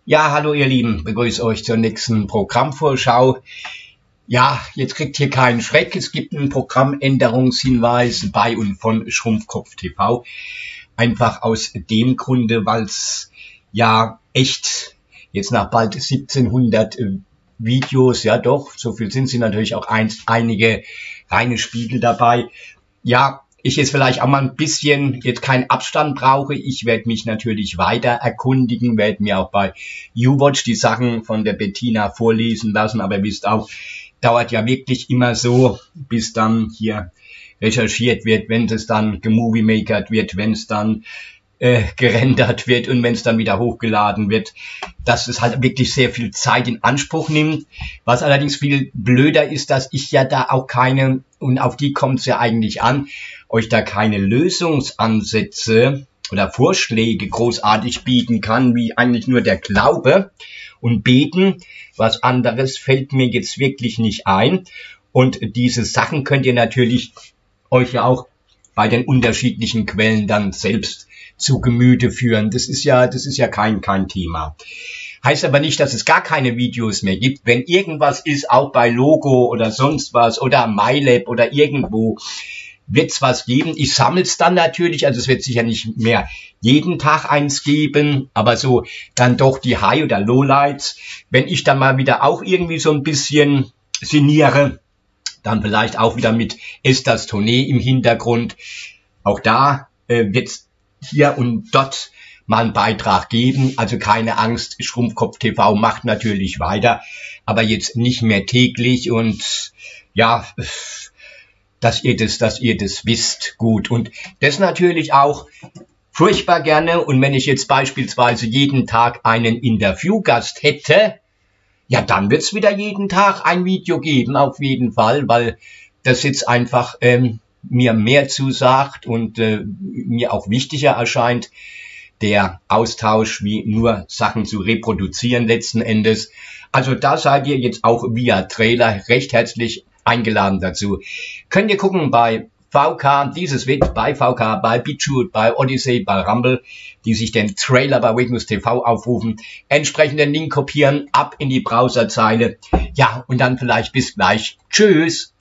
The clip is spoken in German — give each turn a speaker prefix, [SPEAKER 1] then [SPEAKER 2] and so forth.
[SPEAKER 1] Ja, hallo ihr Lieben, begrüße euch zur nächsten Programmvorschau. Ja, jetzt kriegt hier keinen Schreck, es gibt einen Programmänderungshinweis bei und von Schrumpfkopf TV. Einfach aus dem Grunde, weil es ja echt jetzt nach bald 1700 Videos, ja doch, so viel sind sie natürlich auch einige reine Spiegel dabei. Ja, ich jetzt vielleicht auch mal ein bisschen jetzt keinen Abstand brauche. Ich werde mich natürlich weiter erkundigen, werde mir auch bei YouWatch die Sachen von der Bettina vorlesen lassen, aber ihr wisst auch, dauert ja wirklich immer so, bis dann hier recherchiert wird, wenn es dann gemoviemakert wird, wenn es dann gerendert wird und wenn es dann wieder hochgeladen wird, dass es halt wirklich sehr viel Zeit in Anspruch nimmt. Was allerdings viel blöder ist, dass ich ja da auch keine, und auf die kommt es ja eigentlich an, euch da keine Lösungsansätze oder Vorschläge großartig bieten kann, wie eigentlich nur der Glaube und Beten. Was anderes fällt mir jetzt wirklich nicht ein. Und diese Sachen könnt ihr natürlich euch ja auch bei den unterschiedlichen Quellen dann selbst zu Gemüte führen. Das ist ja kein Thema. Heißt aber nicht, dass es gar keine Videos mehr gibt. Wenn irgendwas ist, auch bei Logo oder sonst was oder MyLab oder irgendwo, wird es was geben. Ich sammle es dann natürlich, also es wird sicher nicht mehr jeden Tag eins geben, aber so dann doch die High- oder Lowlights. Wenn ich dann mal wieder auch irgendwie so ein bisschen sinniere, dann vielleicht auch wieder mit Esthers Tournee im Hintergrund. Auch da wird es hier und dort mal einen Beitrag geben. Also keine Angst, Schrumpfkopf TV macht natürlich weiter, aber jetzt nicht mehr täglich und ja, dass ihr das wisst, gut. Und das natürlich auch furchtbar gerne. Und wenn ich jetzt beispielsweise jeden Tag einen Interviewgast hätte, ja, dann wird's wieder jeden Tag ein Video geben, auf jeden Fall, weil das jetzt einfach mir mehr zusagt und mir auch wichtiger erscheint, der Austausch, wie nur Sachen zu reproduzieren letzten Endes. Also da seid ihr jetzt auch via Trailer recht herzlich eingeladen dazu. Könnt ihr gucken bei VK, dieses wird bei VK, bei BitChute, bei Odyssey, bei Rumble, die sich den Trailer bei Weakness TV aufrufen, entsprechenden Link kopieren, ab in die Browserzeile. Ja, und dann vielleicht bis gleich. Tschüss!